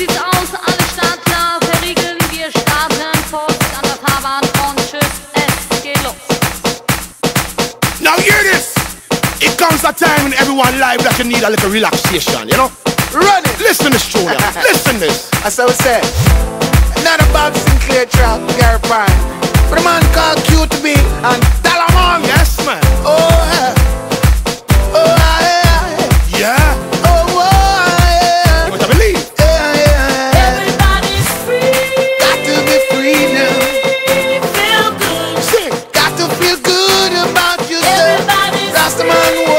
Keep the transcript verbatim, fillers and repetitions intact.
sieht's aus? Alle Starter verriegeln, wir starten Post an der Fahrbahn und tschüss, es geht los. Now hear this! It comes a time in everyone life that you need a little relaxation, you know? Run it! Listen to this tune, yeah. Listen this! That's how we say. Another Bob Sinclair track, Gary Prime. But a man called Q to be and Dalamon. Yes, man. Oh, yeah. Oh, yeah. Yeah. Oh, oh, yeah. You must believe. Yeah, yeah. Everybody's free. Got to be free now. Feel good. Sing. Got to feel good about yourself. Everybody's Rastaman